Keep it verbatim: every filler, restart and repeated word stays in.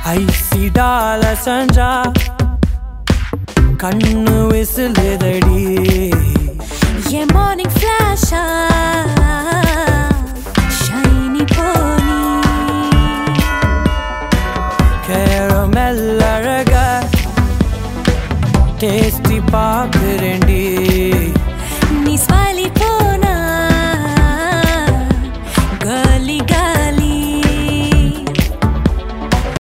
IC டால சஞ்சா கண்ணு விசிலுதடி என் மார்னிங் ஃபிளாஷா ஷைனி போனி கேரமெல் அழக டேஸ்டி பாக்குறேண்டி